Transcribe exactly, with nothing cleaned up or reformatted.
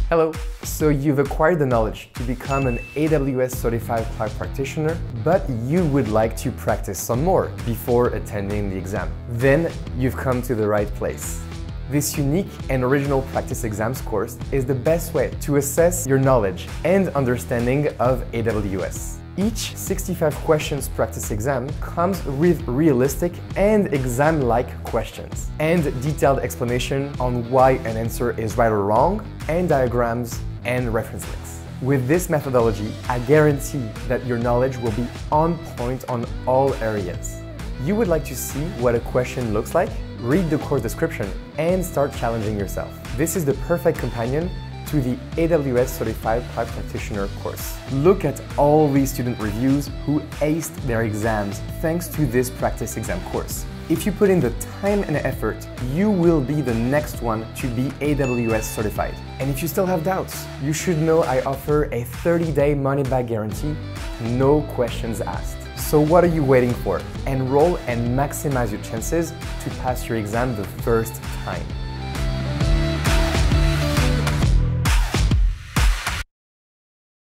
Hello! So you've acquired the knowledge to become an A W S Certified Cloud Practitioner, but you would like to practice some more before attending the exam. Then you've come to the right place. This unique and original practice exams course is the best way to assess your knowledge and understanding of A W S. Each sixty-five questions practice exam comes with realistic and exam-like questions, and detailed explanation on why an answer is right or wrong, and diagrams and reference links. With this methodology, I guarantee that your knowledge will be on point on all areas. You would like to see what a question looks like? Read the course description and start challenging yourself. This is the perfect companion to the A W S Certified Cloud Practitioner course. Look at all these student reviews who aced their exams thanks to this practice exam course. If you put in the time and effort, you will be the next one to be A W S certified. And if you still have doubts, you should know I offer a thirty day money-back guarantee, no questions asked. So what are you waiting for? Enroll and maximize your chances to pass your exam the first time.